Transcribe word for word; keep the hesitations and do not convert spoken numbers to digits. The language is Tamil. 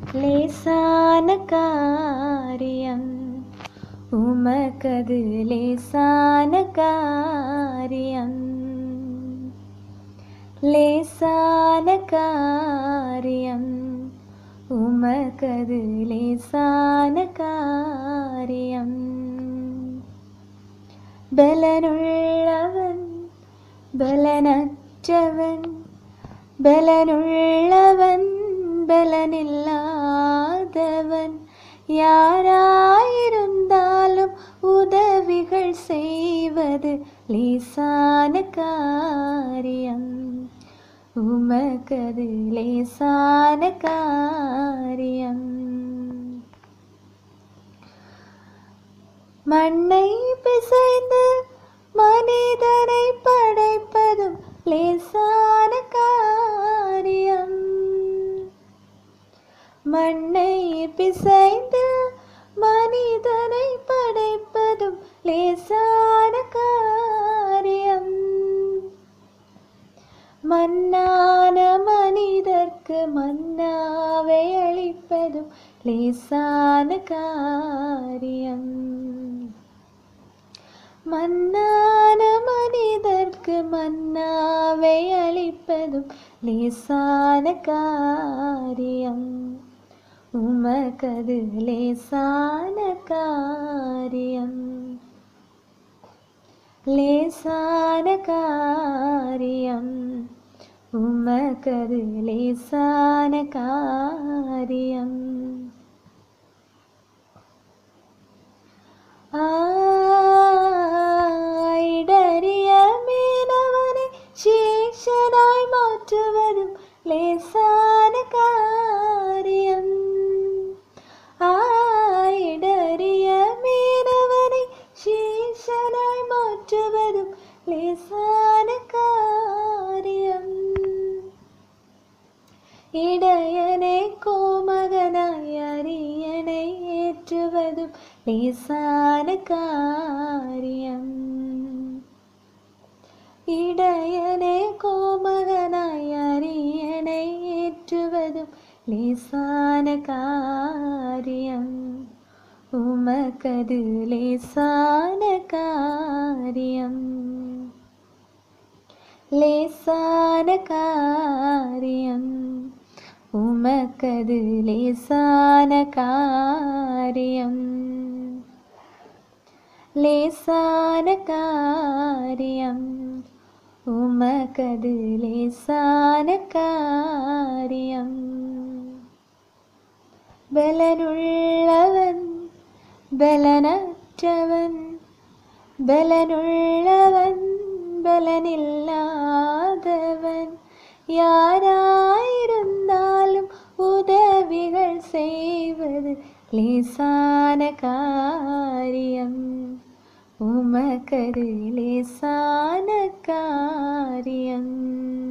லேசான காரியம் உமக்கது லேசான காரியம் லேசான காரியம் உமக்கது லேசான காரியம் பலனுள்ளவன் பலனற்றவன் பலனுள்ளவன் பலனில்லாதவன் யாராயிருந்தாலும் உதவிகள் செய்வது லேசான காரியம் உமக்கது லேசான காரியம் மண்ணை பிசைந்து மனிதனை படைப்பதும் லேசான காரியம் மண்ணை பிசைந்து மனிதனை படைப்பதும் லேசான காரியம் மன்னான மனிதர்க்கு மன்னாவை அளிப்பதும் லேசான காரியம் மன்னான மனிதர்க்கு மன்னாவை அளிப்பதும் லேசான காரியம் உமக்கது லேசான காரியம் லேசான காரியம் உமக்கது லேசான காரியம் ஆயிடறிய மீனவனை சேஷனாய் மாற்றுவதும் லேசான காரியம் ஆயிடறிய மீனவனை சேஷனாய் மாற்றுவதும் லேசான காரியம் இடையனை கோமகனாய் அரியணை ஏற்றுவதும் லேசான காரியம் இடையனை கோமகனாய் அரியணை ஏற்றுவதும் லேசான காரியம் உமக்கது லேசான காரியம் லேசான காரியம் உமக்கது லேசான காரியம் லேசான காரியம் உமக்கது லேசான காரியம் பலனுள்ளவன் பலனற்றவன் பலனுள்ளவன் பலனில்லாதவன் யாராயிருந்தாலும் உதவிகள் செய்வது லேசான காரியம் உமக்கது லேசான காரியம்